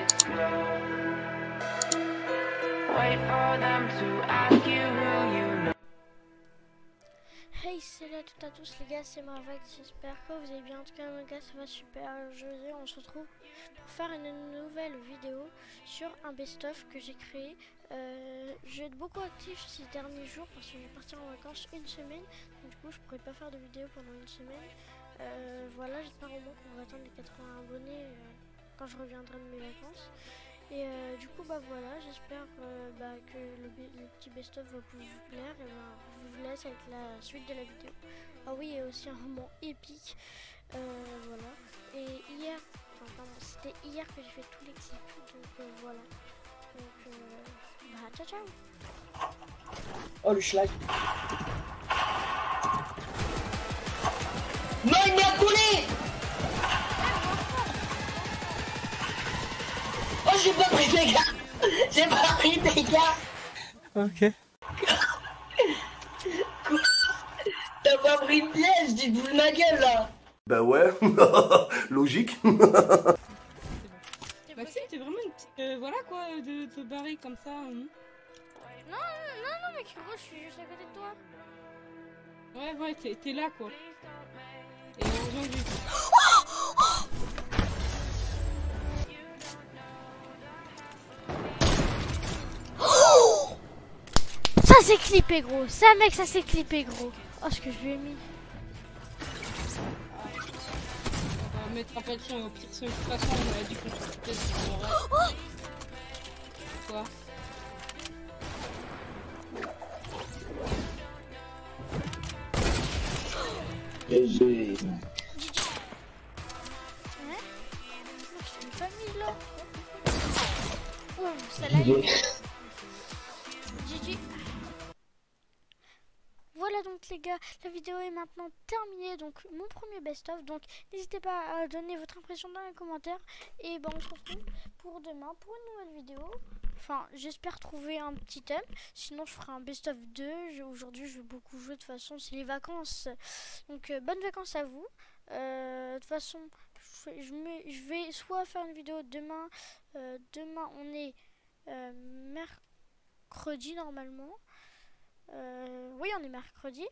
Hey, salut à toutes et à tous les gars, c'est Marvax, j'espère que vous allez bien. En tout cas les gars, ça va super. Aujourd'hui on se retrouve pour faire une nouvelle vidéo sur un best-of que j'ai créé. Je vais être beaucoup actif ces derniers jours parce que je vais partir en vacances une semaine. Donc du coup je pourrai pas faire de vidéo pendant une semaine. Voilà, j'espère au moins qu'on va atteindre les 80 abonnés quand je reviendrai de mes vacances. Et du coup bah voilà, j'espère que le petit best-of va vous plaire. Et je vous laisse avec la suite de la vidéo. Ah oui, et aussi un moment épique. Voilà. Et hier, enfin pardon, c'était hier que j'ai fait tous les clips. Donc voilà. Donc bah ciao ciao. Oh le schlag. Non, il m'a collé. Oh, j'ai pas pris des gars. J'ai pas pris des gars. Ok. T'as pas pris de piège, dites-vous de ma gueule là. Bah ouais, logique. Maxime, t'es vraiment une petite... voilà quoi, de te barrer comme ça. Non mec, gros, je suis juste à côté de toi. Ouais, t'es là quoi. Et aujourd'hui... Ça s'est clippé gros, ça mec, ça s'est clippé gros. Oh ce que je lui ai mis. On va mettre un peu de son et au pire son. De toute façon, on a dit qu'on se quittait sur le reste. Quoi? GG. Ouais. Je suis pas mis là. Ouh, celle-là. GG. Voilà donc les gars, la vidéo est maintenant terminée, donc mon premier best-of, donc n'hésitez pas à donner votre impression dans les commentaires, et on se retrouve pour demain pour une nouvelle vidéo. Enfin, j'espère trouver un petit thème, sinon je ferai un best-of 2, aujourd'hui je vais beaucoup jouer, de toute façon c'est les vacances, donc bonnes vacances à vous. De toute façon, je vais soit faire une vidéo demain, demain on est mercredi normalement. Oui, on est mercredi.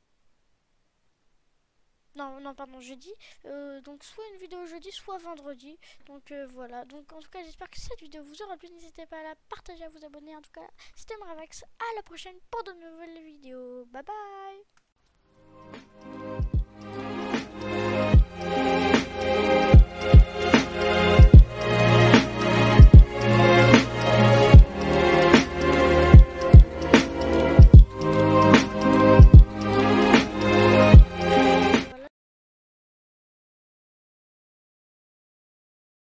Non, pardon, jeudi. Donc, soit une vidéo jeudi, soit vendredi. Donc, voilà. Donc, en tout cas, j'espère que cette vidéo vous aura plu. N'hésitez pas à la partager, à vous abonner. En tout cas, c'était Marvax. À la prochaine pour de nouvelles vidéos. Bye bye.